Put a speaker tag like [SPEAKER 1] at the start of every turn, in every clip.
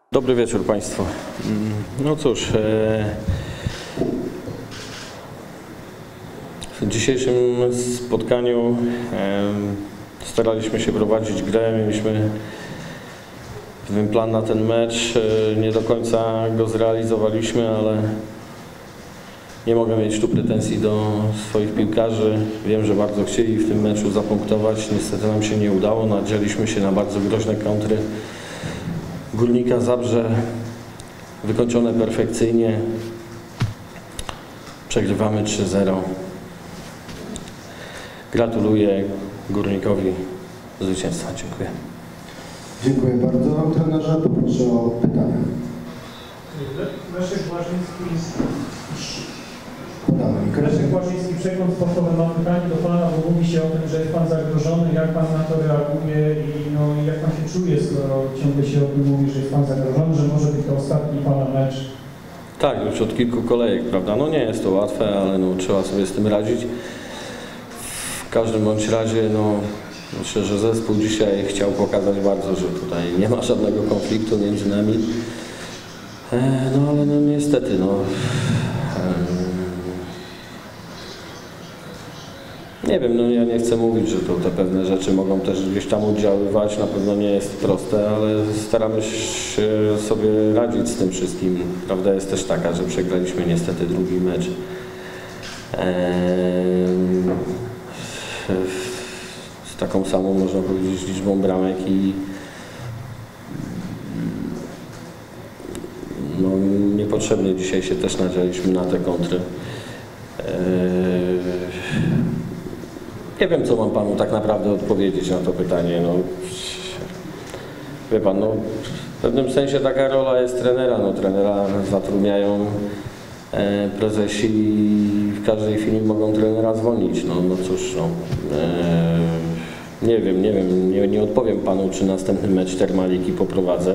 [SPEAKER 1] Dobry wieczór Państwu. No cóż, w dzisiejszym spotkaniu staraliśmy się prowadzić grę, mieliśmy pewien plan na ten mecz, nie do końca go zrealizowaliśmy, ale nie mogę mieć tu pretensji do swoich piłkarzy. Wiem, że bardzo chcieli w tym meczu zapunktować, niestety nam się nie udało, nadzieliśmy się na bardzo groźne kontry Górnika Zabrze, wykończone perfekcyjnie. Przegrywamy 3-0. Gratuluję Górnikowi zwycięstwa. Dziękuję.
[SPEAKER 2] Dziękuję bardzo. Trenerze, poproszę o pytania.
[SPEAKER 3] Leszek Błażyński, Przegląd Sportowy, mam pytanie do Pana, bo mówi się o tym, że jest Pan zagrożony. Jak Pan na to reaguje i jak Pan się czuje, skoro ciągle się o tym mówi, że jest Pan zagrożony, że może być to ostatni Pana mecz?
[SPEAKER 1] Tak, już od kilku kolejek, prawda? No nie jest to łatwe, ale no, trzeba sobie z tym radzić. W każdym bądź razie, no, myślę, że zespół dzisiaj chciał pokazać bardzo, że tutaj nie ma żadnego konfliktu między nami. No ale no niestety, no. Nie wiem, no ja nie chcę mówić, że to te pewne rzeczy mogą też gdzieś tam oddziaływać, na pewno nie jest proste, ale staramy się sobie radzić z tym wszystkim. Prawda jest też taka, że przegraliśmy niestety drugi mecz z taką samą, można powiedzieć, liczbą bramek i no, niepotrzebnie dzisiaj się też nadzieliśmy na te kontry. Nie wiem, co mam Panu tak naprawdę odpowiedzieć na to pytanie. No, wie Pan, no, w pewnym sensie taka rola jest trenera. No, trenera zatrudniają prezesi i w każdej chwili mogą trenera zwolnić. No cóż, no, nie wiem, nie odpowiem Panu, czy następny mecz Termaliki poprowadzę,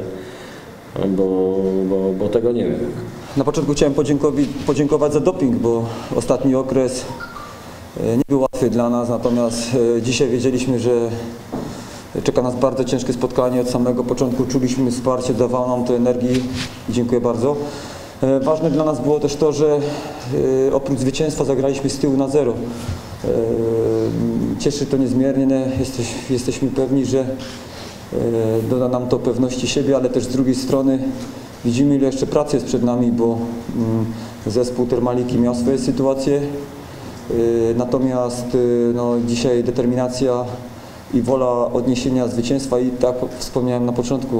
[SPEAKER 1] bo tego nie wiem.
[SPEAKER 4] Na początku chciałem podziękować za doping, bo ostatni okres nie był łatwy dla nas, natomiast dzisiaj wiedzieliśmy, że czeka nas bardzo ciężkie spotkanie. Od samego początku czuliśmy wsparcie, dawało nam to energii i dziękuję bardzo. Ważne dla nas było też to, że oprócz zwycięstwa zagraliśmy z tyłu na 0. Cieszy to niezmiernie, jesteśmy pewni, że doda nam to pewności siebie, ale też z drugiej strony widzimy, ile jeszcze pracy jest przed nami, bo zespół Termaliki miał swoje sytuacje. Natomiast no, dzisiaj determinacja i wola odniesienia zwycięstwa i tak wspomniałem na początku,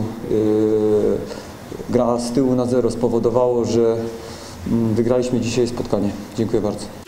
[SPEAKER 4] gra z tyłu na 0 spowodowało, że wygraliśmy dzisiaj spotkanie. Dziękuję bardzo.